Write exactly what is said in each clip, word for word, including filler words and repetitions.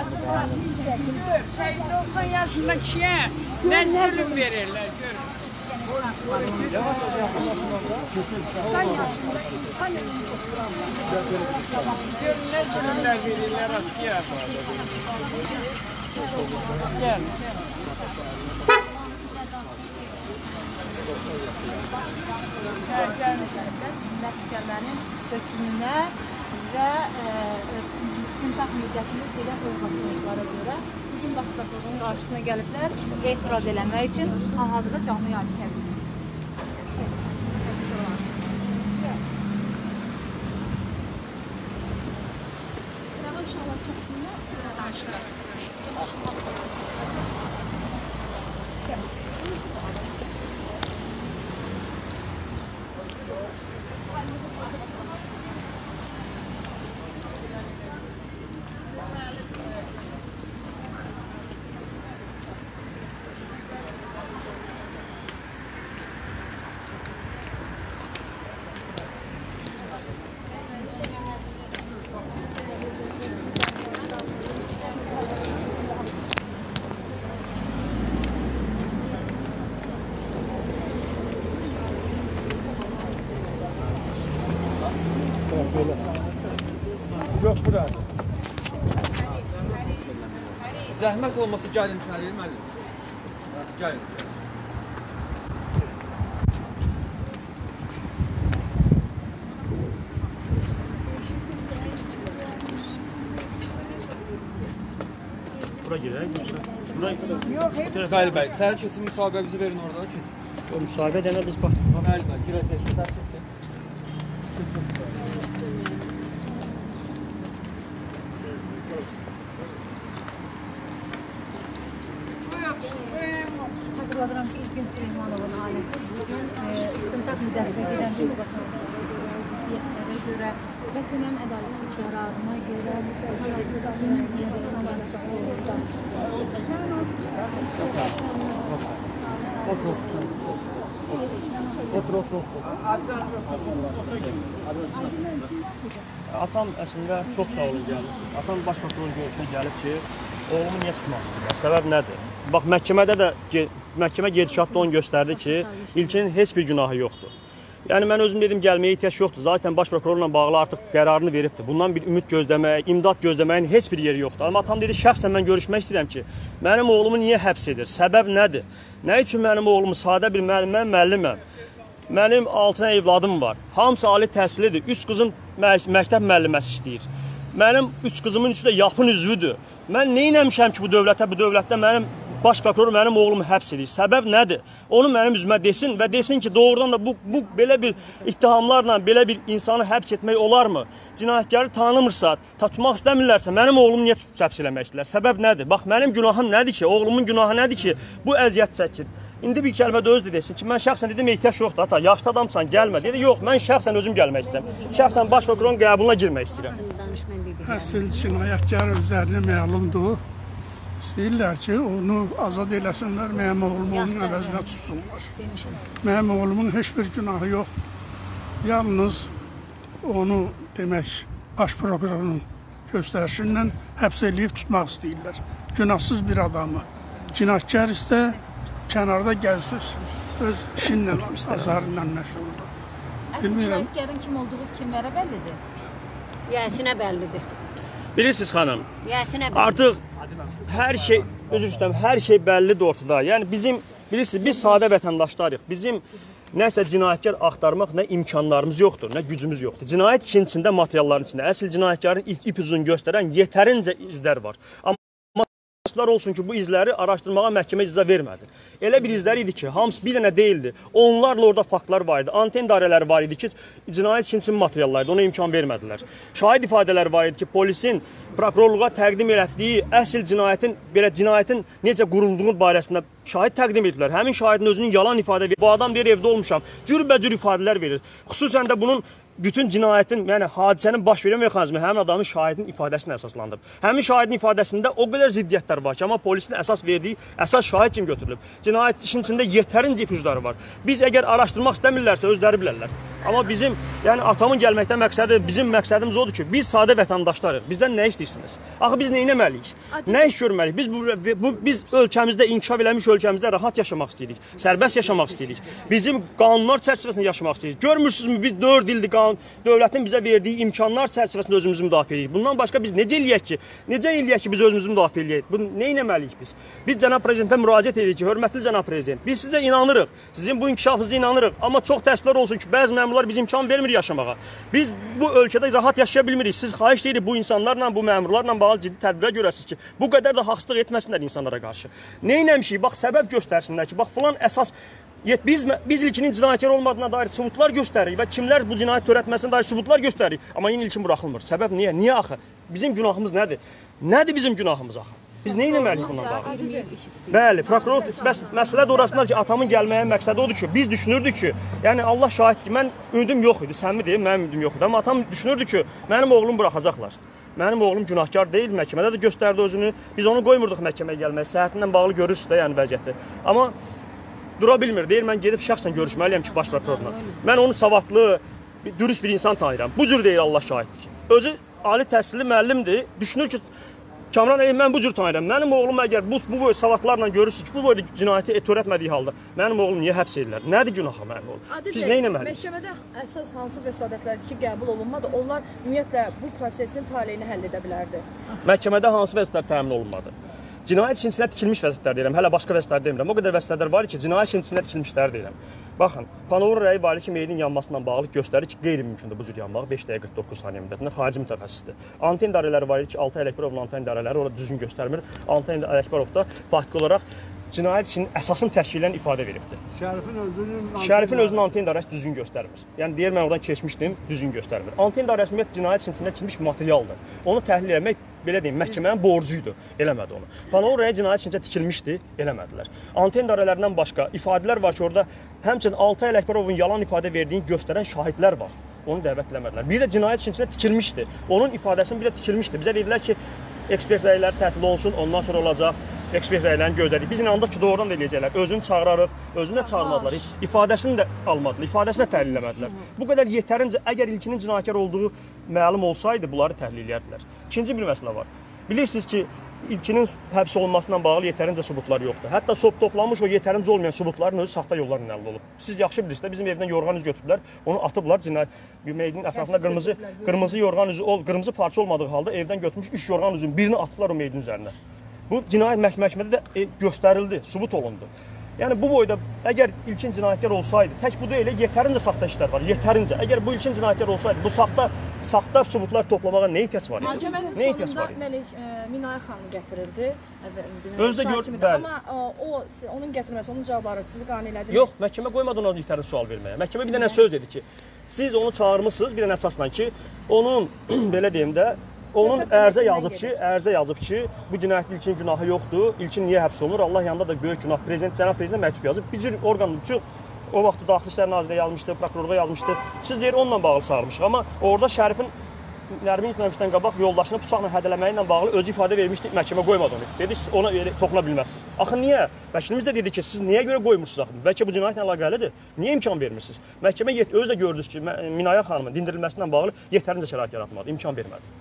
doksan yaşında kişiye ne zulüm verirler, görün. Görün ne zulümler verirler atıya. Gel. Məhkəmənin hökmünə və istintaq müddətini belə uyğunluqlara görə bugün Baş Prokurorun qarşısına gəliblər etiraz eləmək üçün hal-hazırda canlı yayım təqdim edir. Qırağa inşallah çəksınlər. Açlar. Yok burada. Zəhmət olması gəlin içəriyə müəllim. Gəlin. Bura girək, görürsən. Bura Yox, bəli, bəli. Səhər keçin, müsahibəmizi verin orada, keçin. O müsahibə deyəndə biz bax. Bəli, bəli, girək, səhər keçin. Hatırladıram ki, İlkin Süleymanovun ailəsi bugün istintaq müddətinə gedən bir vəziyyətlərə görə və dünən ədalət qərarına görə Otur, otur, otur. Atam əslində çox sağ olun gəlmiş. Atam Baş Prokurorun görüşünə gəlib ki, oğlumu niyə tutmaq istəyirlər? Səbəb nədir? Bax, məhkəmədə də, məhkəmə gedişatda onu göstərdi ki, İlkinin heç bir günahı yoxdur. Yəni, mən özüm dedim, gəlməyə ihtiyac yoxdur. Zaten Baş Prokurorla bağlı artıq qərarını veribdir. Bundan bir ümid gözləmək, imdad gözləməyin heç bir yeri yoxdur. Amma atam dedi, şəxsən mən görüşmək istəyirəm ki, mənim oğlumu niyə həbs edir? Səbəb nədir? Nə üçün mənim oğlumu sadə bir müəllim, mən müəlliməm. Mənim altı dənə evladım var. Hamısı ali təhsilidir. Üç qızım məktəb müəlliməsi işləyir. Mənim üç qızımın üçü də yapın üzvüdür. Mən neynəmişəm ki, bu dövlətə, bu dövlətdə mənim Baş Prokuror mənim oğlumu həbs edir. Səbəb nədir? Onu mənim üzümə desin və desin ki, doğrudan da bu, bu belə bir ittihamlarla, belə bir insanı həbs etmək olarmı? Cinayətkarı tanımırsa, tutmaq istəmirlərsə, mənim oğlumu niyə tutub həbs eləmək istəyirlər? Səbəb nədir? Bax, mənim günahım nədir ki? Oğlumun günahı nədir ki? Bu əziyyət çəkir. İndi bir kəlmə də öz də desin ki, mən şəxsən dedim, ehtiyac yoxdur, ata, yaşlı adamsan, gəlmə. Dedi, yox, mən şəxsən özüm gəlmək istəyirəm. Şəxsən Baş Prokurorun qəbuluna girmək istəyirəm. Əsl cinayətkar özlərinə məlumdur. İstəyirlər ki, onu azad eləsinlər, mənim oğlumu onun əvəzinə tutsunlar. Mənim oğlumun heç bir günahı yox. Yalnız onu demək, Baş Prokurorun göstərişindən həbs eləyib tutmaq istəyirlər. Günahsız bir adamı. Cinayətkar istə kənarda gəlsir, öz işinlə, azarıyla məşğuldur. Əsl cinayətkarın kim olduğu kimlərə bəllidir? Yəsinə bəllidir. Bilirsiniz xanım, Yəsinə bəllidir. artıq hər şey, özür istəyirəm, hər şey bəllidir ortada. Yəni bizim, bilirsiniz, biz sadə vətəndaşlarıq. Bizim nəsə cinayətkar axtarmaq nə imkanlarımız yoxdur, nə gücümüz yoxdur. Cinayət işin içində, materialların içində, əsl cinayətkarın ip üzünü göstərən yetərincə izlər var. Amma olsun ki, bu izləri araşdırmağa məhkəmə icazə vermədi. Elə bir izlər idi ki, hamısı bir dənə deyildi. Onlarla orada faktlar var idi. Anten dairələri var idi ki, cinayət için materiallardı, ona imkan vermədilər. Şahid ifadələr var idi ki, polisin prokurorluğa təqdim etdiyi əsl cinayətin, belə cinayətin necə qurulduğu barəsində şahid təqdim ediblər. Həmin şahidin özünün yalan ifadə verir. Bu adam deyir, evdə olmuşam. Cürbəcür ifadələr verir. Xüsusən də bunun bütün cinayətin, yəni hadisənin baş vermə mexanizmi həmin adamın şahidin ifadəsinə əsaslandırıb. Həmin şahidin ifadəsində o qədər ziddiyyətlər var ki, amma polisin əsas verdiyi əsas şahid kimi götürülüb. Cinayət işin içində yetərincə ipuçları var. Biz əgər araşdırmaq istəmirlərsə özləri bilərlər. Amma bizim, yəni atamın gəlməkdən məqsədi, bizim məqsədimiz odur ki, biz sadə vətəndaşlarıq. Bizdən nə istəyirsiniz? Axı biz nə etməliyik? Nə iş görməliyik? Biz bu, bu biz ölkəmizdə inkişaf eləmiş ölkəmizdə rahat yaşamaq istəyirik. Sərbəst yaşamaq istəyirik. Bizim qanunlar çərçivəsində yaşamaq istəyirik. Görmürsünüzmü biz dörd ildir qanun dövlətin bizə verdiyi imkanlar çərçivəsində özümüzü müdafiə edirik. Bundan başqa biz necə eləyək ki? Necə eləyək ki biz özümüzü müdafiə eləyək? Bunu nə etməliyik biz? Biz cənab prezidentə müraciət edirik ki, hörmətli cənab prezident, biz sizə inanırıq. Sizin bu inkişafınıza inanırıq. Amma çox təəssüflər olsun ki, bəzi məmurlar biz imkan vermir yaşamağa. Biz bu ölkədə rahat yaşaya bilmirik. Siz xahiş edirik bu insanlarla, bu məmurlarla bağlı ciddi tədbirə görəsiniz ki, bu qədər də haqsızlıq etməsinlər insanlara qarşı. Nə etmişik? Bax səbəb göstərsinlər ki, bax filan əsas Biz, biz ilkinin cinayətkar olmadığına dair sübutlar göstəririk və kimlər bu cinayət törətməsinə dair sübutlar göstəririk. Amma yine ilkin buraxılmır. Səbəb niyə? Niyə axı? Bizim günahımız nədir? Nədir bizim günahımız axı? Biz nə etməliyik bundan bağlı? Bəli, prokuror bəs məsələ də orasındadır ki, atamın gəlməyə məqsədi odur ki, biz düşünürdük ki, yəni Allah şahid ki, mən ümidim yox idi, səmimi deyim, mənim ümidim yox idi. Amma atam düşünürdü ki, mənim oğlum buraxacaqlar. Mənim oğlum günahkar deyil, məhkəmədə də göstərdi özünü. Biz onu qoymurduq məhkəməyə gəlməyə. Səhhətindən bağlı görürsünüz də, yəni vəziyyəti. Amma dura bilmir, deyir, mən gedib şəxsən görüşməliyəm ki, baş prokurorla. Mən onu savadlı, dürüst bir insan tanıyıram. Bu cür deyir Allah şahiddir. Özü ali təhsilli müəllimdir, düşünür ki, Kamran Əliyev, mən bu cür tanıyıram. Mənim oğlum əgər bu, bu boy savadlarla görürsünüz ki, bu boyda cinayəti törətmədiyi halda, mənim oğlum niyə həbs edirlər? Nədir günahı mənim oğlum? Biz nə etməliyik? Məhkəmədə əsas hansı vəsadətlərdir ki, qəbul olunmadı, onlar ümumiyyətlə bu prosesin taleyini həll edə bilərdi. Məhkəmədə hansı vəzifələr təmin olunmadı? Cinayət işin içində tikilmiş vəzifələr deyirəm, hələ başqa vəzifələr demirəm. O qədər vəzifələr var ki, cinayət işin içində tikilmişlər deyirəm. Baxın, Panovur rəyi var ki, meyidin yanmasından bağlı göstərir ki, qeyri-mümkündür bu cür yanmaq beş dəqiqə qırx doqquz saniyə müddətində xarici mütəxəssisdir. Anten idarələri var ki, Altay Ələkbərovun anten idarələri orada düzgün göstərmir. Anten Ələkbərov da faktiki olaraq cinayət işinin əsasını təşkil edən ifadə veribdir. Şərifin özünün Şərifin özünün anten idarəsi düzgün göstərmir. Yəni deyir mən oradan keçmişdim, düzgün göstərmir. Anten idarəsi ümumiyyətlə cinayət işin içində tikilmiş materialdır. Onu təhlil etmək belə deyim, məhkəmənin borcuydu, eləmədi onu. Panovur rəyi cinayət işin içində tikilmişdi, eləmədilər. Anten idarələrindən başqa ifadələr var ki, orada həmçinin Altay Ələkbərovun yalan ifadə verdiyini göstərən şahidlər var. Onu dəvət eləmədilər. Bir də cinayət işin içində tikilmişdi. Onun ifadəsini bir də tikilmişdi. Bizə dedilər ki, ekspert rəyləri təhlil olunsun, ondan sonra olacaq. Ekspert rəylərini gözlədik. Biz inandıq ki, doğrudan da eləyəcəklər. Özünü çağırarıq, özünü də çağırmadılar. İfadəsini də almadılar, ifadəsini də təhlil eləmədilər. Bu qədər yetərincə, əgər ilkinin cinayətkar olduğu məlum olsaydı, bunları təhlil eləyərdilər. İkinci bir məsələ var. Bilirsiniz ki, ilkinin həbs olunmasından bağlı yetərincə sübutlar yoxdur. Hətta toplanmış o yetərincə olmayan sübutların özü saxta yollarla əldə olub. Siz yaxşı bilirsiniz, bizim evdən yorğan üzü götürdülər, onu atıblar cinayət. Meyidin ətrafında qırmızı, qırmızı yorğan üzü, qırmızı parça olmadığı halda evdən götürmüş üç yorğan üzünün birini atıblar o meyidin üzərinə. Bu cinayət məhkəmədə də e, göstərildi, sübut olundu. Yəni bu boyda əgər ilkin cinayətkar olsaydı, tək bu deyil, yetərincə saxta işlər var, yetərincə. Əgər bu ilkin cinayətkar olsaydı, bu saxta saxta sübutlar toplamağa nə ehtiyac var? Məhkəmənin sonunda Məlik Minayə xanım gətirildi. Özü də gördüm, bəli. Amma o, onun gətirməsi, onun cavabları sizi qane elədi. Yox, məhkəmə qoymadı ona yetərincə sual verməyə. Məhkəmə bir dənə söz dedi ki, siz onu çağırmısınız bir dənə əsasla ki, onun belə deyim də, onun ərzə yazıb ki, ərzə yazıb ki, bu cinayətli ilkin günahı yoxdur, ilkin niyə həbs olunur? Allah yanında da böyük günah, prezident, cənab prezident məktub yazıb. Bir cür orqan üçün o vaxtı Daxili İşlər Nazirliyi yazmışdı, prokurorluğa yazmışdı. Siz deyir, onunla bağlı çağırmışıq. Amma orada Şərifin Nərmin gitməmişdən qabaq yoldaşını bıçaqla hədələməyi ilə bağlı özü ifadə vermişdi, məhkəmə qoymadı onu. Dedi, siz ona toxuna bilməzsiniz. Axı niyə? Vəkilimiz də dedi ki, siz niyə görə qoymursunuz axı? Bəlkə bu cinayətlə əlaqəlidir. Niyə imkan vermirsiniz? Məhkəmə özü də gördünüz ki, Minayə xanımın dindirilməsindən bağlı yetərincə şərait yaratmadı, imkan vermədi.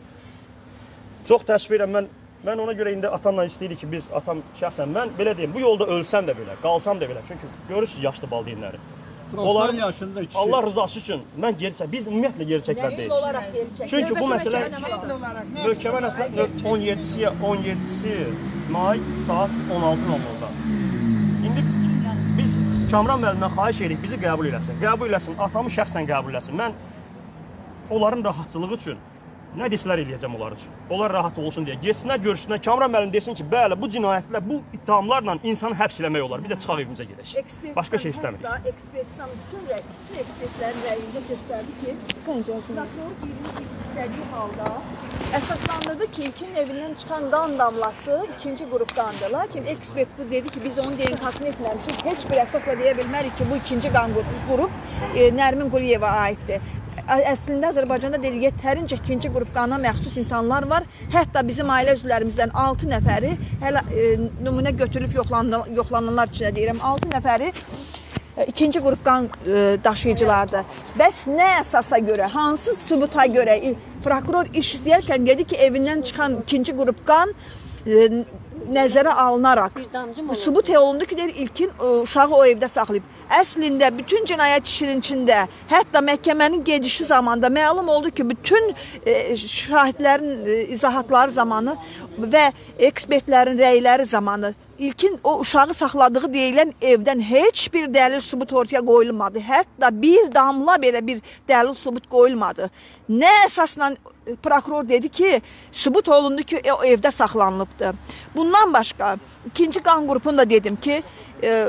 Çox təəssüf edirəm, mən, mən ona görə indi atamla istəyirik ki, biz, atam şəxsən, mən belə deyim, bu yolda ölsəm də belə, qalsam da belə. Çünki görürsünüz yaşlı valideynləri. doksan yaşında kişi. Allah rızası üçün mən geri çək, biz ümumiyyətlə geri çəklər deyirik. Çünki bu məsələ məhkəmə əslində on yeddisi, on yeddisi may saat on altı nol nolda. İndi biz Kamran müəllimdən xahiş edirik, bizi qəbul eləsin. Qəbul eləsin, atamı şəxsən qəbul eləsin. Mən onların rahatçılığı üçün nə desələr eləyəcəm onlar üçün. Onlar rahat olsun deyə. Geçsinlər, görüşsünlər. Kamran müəllim desin ki, bəli, bu cinayətlər, bu ittihamlarla insanı həbs eləmək olar. Biz də çıxaq evimizə gedək. Başqa şey istəmirik. Ekspertlərin bütün rəy, bütün ekspertlərin rəyində göstərdi ki, prokuror birini istədiyi halda əsaslandırdı ki, ilkin evindən çıxan qan damlası ikinci qrupdandır. Lakin ekspert bu dedi ki, biz onun D N K-sını etməmişik. Heç bir əsasla deyə bilmərik ki, bu ikinci qan qrup e, Nərmin Quliyeva aiddir. əslində Azərbaycanda deyir, yetərincə ikinci qrup qana məxsus insanlar var. Hətta bizim ailə üzvlərimizdən altı nəfəri hələ e, nümunə götürülüb yoxlananlar, yoxlananlar üçün deyirəm, altı nəfəri e, ikinci qrup qan e, daşıyıcılardır. Bəs nə əsasa görə, hansı sübuta görə e, prokuror iş izləyərkən dedi ki, evindən çıxan ikinci qrup qan e, nəzərə alınaraq bu sübut olundu ki, deyir, İlkin ə, uşağı o evdə saxlayıb. Əslində bütün cinayət işinin içində, hətta məhkəmənin gedişi zamanında məlum oldu ki, bütün e, şahidlərin e, izahatları zamanı və ekspertlərin rəyləri zamanı İlkin o uşağı saxladığı deyilən evdən heç bir dəlil sübut ortaya qoyulmadı. Hətta bir damla belə bir dəlil sübut qoyulmadı. Nə əsasla prokuror dedi ki, sübut olundu ki, o evdə saxlanılıbdı. Bundan başqa, ikinci qan qrupunu da dedim ki, e,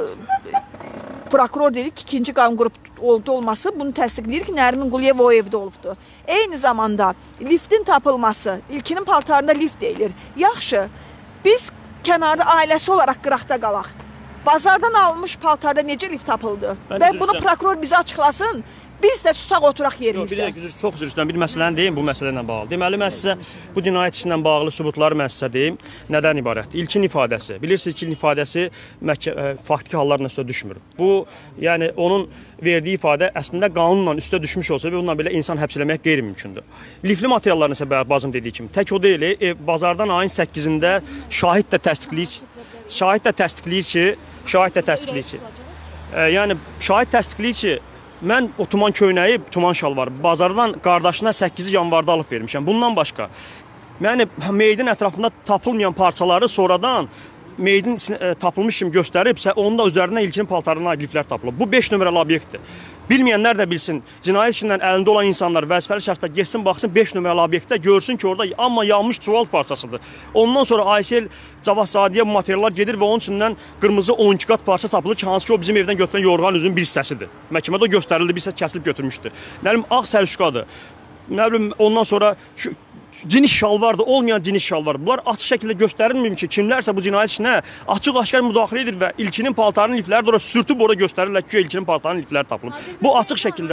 prokuror dedi ki, ikinci qan qrup oldu olması bunu təsdiqləyir ki, Nərmin Quliyev o evdə olubdu. Eyni zamanda liftin tapılması, İlkinin paltarında lift deyilir. Yaxşı, biz kənarda ailəsi olaraq qıraqda qalaq. Bazardan alınmış paltarda necə lift tapıldı? Mən Və üzr bunu istəyirəm. prokuror bizə açıqlasın. Biz də susaq oturaq yerimizdə. Bir dəqiqə, çox üzr istəyirəm. Bir məsələni deyim, bu məsələ ilə bağlı. Deməli, mən sizə bu cinayət işi ilə bağlı sübutları mən sizə deyim. Nədən ibarətdir? İlkin ifadəsi. Bilirsiniz ki, ilkin ifadəsi məhkə, ə, faktiki halların üstə düşmür. Bu, yəni onun verdiyi ifadə əslində qanunla üstə düşmüş olsa və onunla belə insan həbs eləmək qeyri-mümkündür. Lifli materialların isə bazım dediyi kimi, tək o deyil, e, bazardan ayın səkkizində şahid də təsdiqləyir, şahid də təsdiqləyir ki, şahid də təsdiqləyir ki, e, yəni şahid təsdiqləyir ki, mən o tuman köynəyi, tuman şalvarı bazardan qardaşına səkkizi yanvarda alıb vermişəm. Bundan başqa, yəni meydin ətrafında tapılmayan parçaları sonradan meydin e, tapılmış kimi göstəribsə, onun da üzərindən İlkinin paltarına aid liflər tapılıb. Bu beş nömrəli obyektdir. Bilməyənlər də bilsin, cinayət işindən əlində olan insanlar vəzifəli şəxslər getsin, baxsın beş nömrəli obyektdə görsün ki, orada amma yanmış çuval parçasıdır. Ondan sonra Aysel Cavadsadiyə bu materiallar gedir və onun içindən qırmızı on iki qat parça tapılır ki, hansı ki o bizim evdən götürülən yorğan üzünün bir hissəsidir. Məhkəmədə o göstərildi, bir hissə kəsilib götürmüşdü. Nə bilim, ağ sərüşqadır. Nə bilim, ondan sonra şu, ciniş şalvardır, olmayan ciniş şalvar. Bunlar açıq şəkildə göstərilmir ki, kimlərsə bu cinayət işinə açıq-aşkar müdaxilə edir və İlkinin paltarının lifləri də orada sürtüb orada göstərirlər ki, İlkinin paltarının lifləri tapılıb. Bu açıq şəkildə.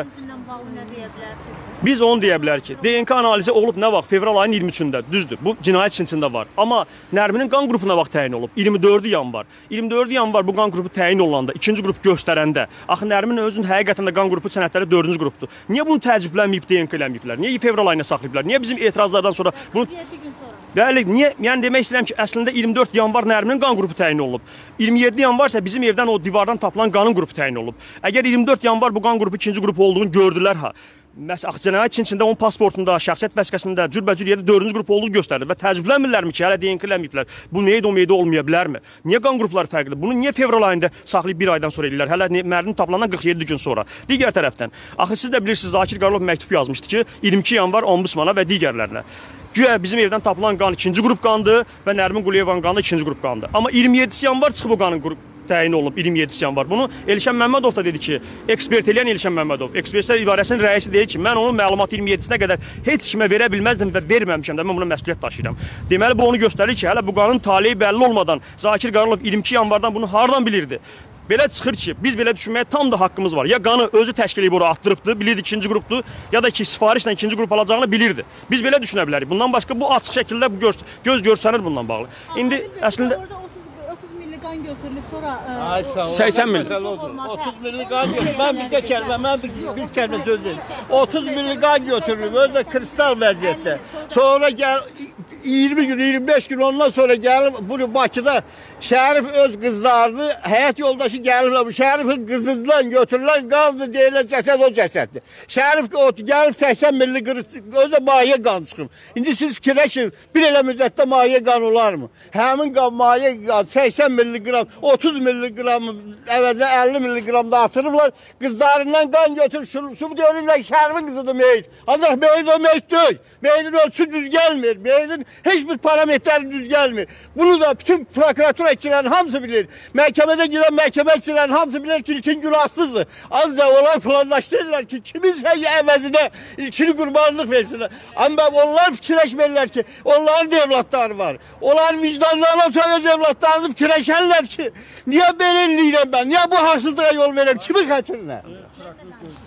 Biz onu deyə bilərik ki, D N K analizi olub nə vaxt? Fevral ayının iyirmi üçündə, düzdür. Bu cinayət işin içində var. Amma Nərminin qan qrupuna vaxt təyin olub. iyirmi dördü yanvar. iyirmi dördü yanvar bu qan qrupu təyin olunanda, ikinci qrup göstərəndə, axı Nərmin özünün həqiqətən də qan qrupu sənədləri dördüncü qrupdur. Niyə bunu təəccüblənməyib D N K eləməyiblər? Niyə fevral ayına saxlayıblar? Niyə bizim etirazlardan sonra bunu Bəli, niyə? Yəni demək istəyirəm ki, əslində iyirmi dörd yanvar Nərminin qan qrupu təyin olunub. iyirmi yeddi yanvar isə bizim evdən o divardan tapılan qanın qrupu təyin olunub. Əgər iyirmi dörd yanvar bu qan qrupu ikinci qrup olduğunu gördülər ha. Məsələn, cinayət içində onun pasportunda, şəxsiyyət vəsiqəsində cürbəcür yerdə dördüncü qrup olduğu göstərilir və təəccüblənmirlərmi ki, hələ D N K eləməyiblər. Bu neydi, o meydə olmaya bilərmi? Niyə qan qrupları fərqlidir? Bunu niyə fevral ayında saxlayıb bir aydan sonra eləyirlər? Hələ Nərmin tapılandan qırx yeddi gün sonra. Digər tərəfdən, axı siz də bilirsiniz, Zakir Qaralov məktub yazmışdı ki, iyirmi iki yanvar ombudsmana və digərlərinə. Güya bizim evdən tapılan qan ikinci qrup qandır və Nərmin Quliyevin qanı ikinci qrup qandır. Amma iyirmi yeddisi yanvar çıxıb o qanın qrup təyin olunub, iyirmi yeddisi yanvar. Bunu Elşən Məmmədov da dedi ki, ekspert eləyən Elşən Məmmədov, ekspertlər idarəsinin rəisi deyir ki, mən onun məlumatı iyirmi yeddisinə qədər heç kimə verə bilməzdim və verməmişəm də, mən buna məsuliyyət daşıyıram. Deməli, bu onu göstərir ki, hələ bu qanın taleyi bəlli olmadan Zakir Qaralov iyirmi iki yanvardan bunu hardan bilirdi? Belə çıxır ki, biz belə düşünməyə tam da haqqımız var. Ya qanı özü təşkil edib ora atdırıbdı, bilirdi ikinci qrupdur, ya da ki, sifarişlə ikinci qrup alacağını bilirdi. Biz belə düşünə bilərik. Bundan başqa bu açıq şəkildə bu göz, göz görsənir bundan bağlı. İndi əslində otuz milli qan götürülüb sonra səksən milli. otuz milli qan götürülüb. Mən bir kəlmə, mən bir, bir kəlmə söz deyim. otuz milli qan götürülüb, özü də kristal vəziyyətdə. Sonra gəl iyirmi gün, iyirmi beş gün ondan sonra gəlib bunu Bakıda Şərif öz qızlarını, həyat yoldaşı gəliblər. Bu Şərifin qızından götürülən qandı deyilən cəsəd o cəsəddir. Şərif gəlib səksən milli özü maye qan çıxıb. İndi siz fikirləşin, bir elə müddətdə maye qan olarmı? Həmin qan maye qan səksən milli qram, otuz milli qram əvəzinə əlli milli qram da atırıblar. Qızlarından qan götürüb, sübut edirlər ki, Şərifin qızıdır meyit. Ancaq meyit o meyit deyil. Meyitin ölçüsü düz gəlmir. Meyitin heç bir parametrləri düz gəlmir. Bunu da bütün prokuratura işçilərin hamısı bilir. Məhkəmədə gedən məhkəmə işçilərin hamısı bilir ki, İlkin günahsızdır. Ancaq onlar planlaşdırırlar ki, kiminsə əvəzinə İlkini qurbanlıq versinlər. Amma onlar fikirləşmirlər ki, onların da evlatları var. Onlar vicdanlarına söyləyəcək evlatlarını fikirləşərlər ki, niyə belə eləyirəm mən, niyə bu haqsızlığa yol verirəm, kimi xətrinə?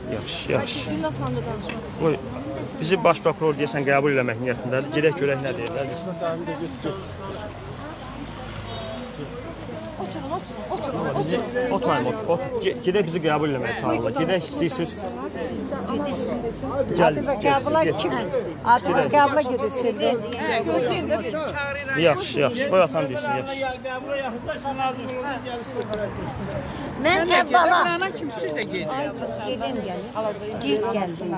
Yaxşı, yaxşı. Gündə sonunda danışmaq istəyirəm. Qoy, bizi baş prokuror deyəsən qəbul eləmək niyyətindədir. Gedək görək nə deyirlər biz. Oturun, oturun, oturun. Oturmayın, otur. Gedək bizi qəbul eləməyə çağırırlar. Gedək siz Adı və qəbula kim? Adı və qəbula gedirsin. Yaxşı, yaxşı. Qoy atan deysin, yaxşı. Mən əvvəla Qurana kimsiz də gedir. gedim gəlir. Git gəlsin.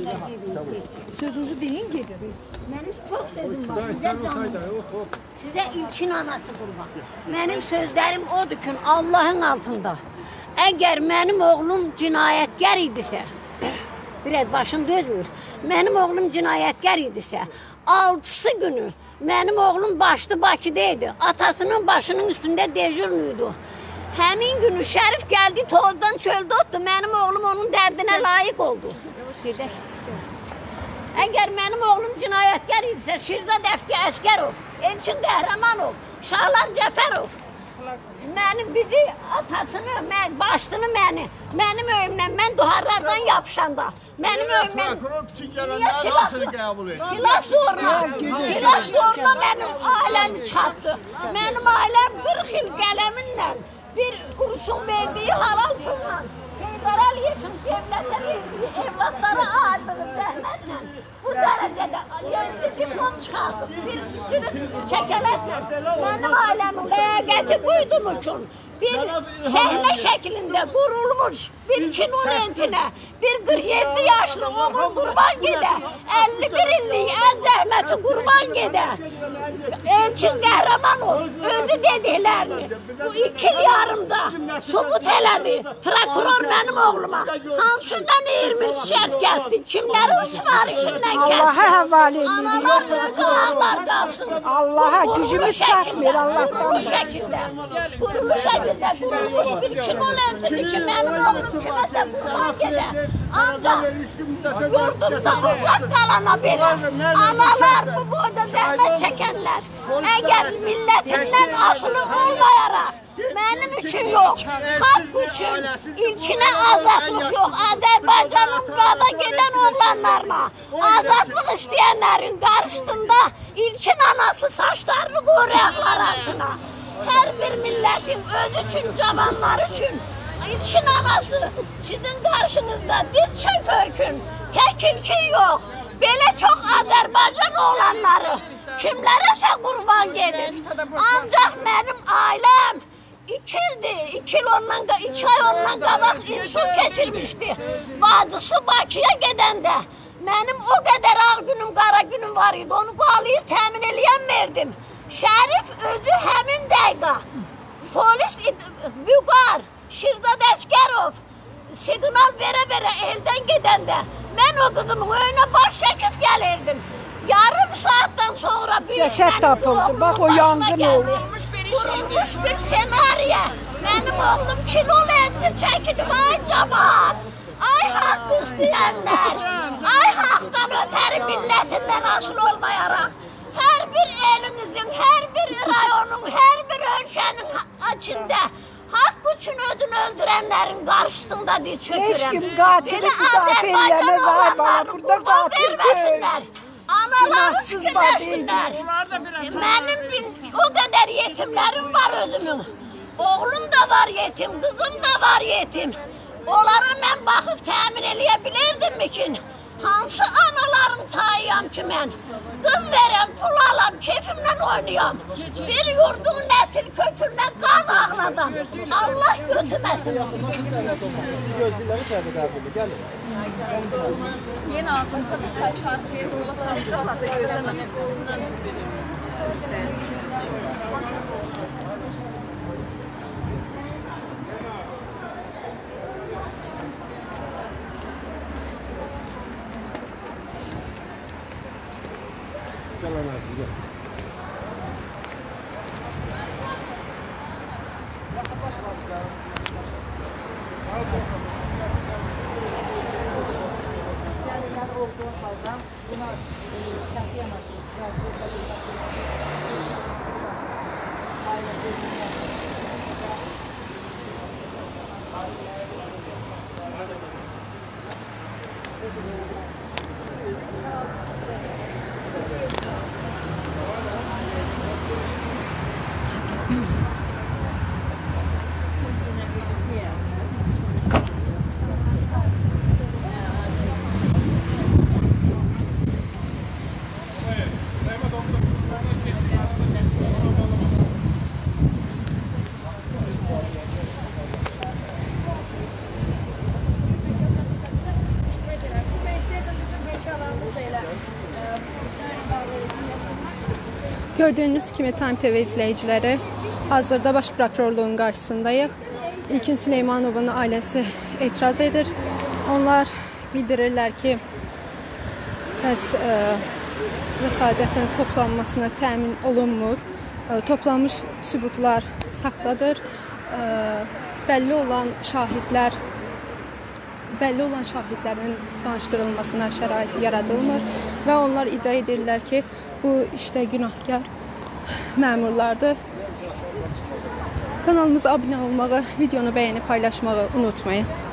Sözünüzü deyin gedin. Mənim çox sözüm var. Sizə canım. Sizə ilkin anası qurban. Mənim sözlərim odur ki, Allahın altında. Əgər mənim oğlum cinayətkar idisə, biraz başım dözmür. Mənim oğlum cinayətkar idisə, altısı günü mənim oğlum başlı Bakıda idi. Atasının başının üstündə dejurnuydu. Həmin günü Şərif gəldi, tozdan çöldə otdu. Mənim oğlum onun dərdinə layiq oldu. Gedək. Əgər mənim oğlum cinayətkar idisə, Şirzad Əfti Əskərov, Elçin Qəhrəmanov, Şahlar Cəfərov, mənim bizi, atasını, mən, başlını məni, mənim öyümdən, mən duharlardan yapışanda, mənim öyümdən, niyə silas doğruna, silas doğruna mənim ailəmi çarptı. Mənim ailəm qırx il qələminlə, bir kurusun verdiyi halal pulla, Heydar Əliyevin devlətə verdiyi evlatlara ağırlığı zəhmətlə, bu dərəcədə yeni diplom çıxartıb, bir cürük çəkələtlə mənim ailəmin ləyaqəti buyduğum üçün bir səhnə şəklində qurulmuş bir kino lentinə bir qırx yeddi yaşlı oğul qurban gedə, əlli bir illik əl zəhməti qurban gedə. Elçin Qəhrəmanov öldü dediklərini bu iki il yarımda subut elədi. Prokuror mənim oğluma hansından iyirmi şərt kəsdi, kimlərin sifarişindən kəsdi. Allaha həvalə edirik. Analar öldü, ağlar qalsın. Allaha gücümüz çatmır, Allah'tan. Bu şəkildə, qurulu şəkildə qurulmuş bir kino lentidir ki, mənim oğlum kiməsə qurban gedə. Ancaq yurdumda uzaq qalana belə analar bu boyda zəhmət çəkənlər əgər millətindən asılı olmayaraq mənim üçün yox, haqq üçün ilkinə azadlıq yox, Azərbaycanın qada gedən oğlanlarına azadlıq istəyənlərin qarşısında ilkin anası saçlarını qoruyaqlar altına. Hər bir millətin öz üçün, cavanlar üçün İlkin anası sizin qarşınızda diz çökörkün, tək ilkin yox. Belə çox Azərbaycan oğlanları kimlərəsə qurban gedir. Ancaq mənim ailəm iki ildir, iki, il ondan, iki ay ondan qabaq insult keçirmişdi. Bacısı Bakıya gedəndə mənim o qədər ağ günüm, qara günüm var idi. Onu qalayıb təmin eləyən verdim. Şərif özü həmin dəqiqə polis Vüqar, Şirzad Əskərov siqnal verə-verə eldən gedəndə mən o qızımın önünə baş çəkib gəlirdim. Yarım saatdan sonra bir Cəsəd tapıldı, bax o yanğın oldu. Qurulmuş bir senariyə. Mənim oğlum kilo lenti çəkilib, ay cəmaat, ay haqq istəyənlər, ay haqdan ötəri millətindən asılı olmayaraq, hər bir elinizin, hər bir rayonun, hər bir ölkənin içində haqq üçün ödün öldürənlərin qarşısında diz çökürəm. Heç kim qatili müdafiə eləməz, ay bala, burada qatil deyil. Analarını fikirləşsinlər. Mənim bir, o qədər yetimlərim var özümün. Oğlum da var yetim, qızım da var yetim. Onlara mən baxıb təmin eləyə bilirdim ki, hansı analarım tayıyam ki mən. Qız verəm, pul alam, keyfimlə oynayam. Bir yurdun nəsil kökündən qan ağladan. Allah götürməsin. Yeni ağzımıza birkaç şarkı yollasan inşallah gözlemesin. Olduğu halde buna səhv yanaşır, səhv Gördüğünüz kimi Time T V izleyicileri, hazırda baş prokurorluğun qarşısındayıq. İlkin Süleymanovun ailəsi etiraz edir. Onlar bildirirlər ki, bəs e, vəsadətin toplanmasına təmin olunmur. E, toplanmış sübutlar saxtadır. E, bəlli olan şahidlər bəlli olan şahidlərin danışdırılmasına şərait yaradılmır və onlar iddia edirlər ki, bu işdə günahkar məmurlardır. Kanalımıza abunə olmağı, videonu bəyənib paylaşmağı unutmayın.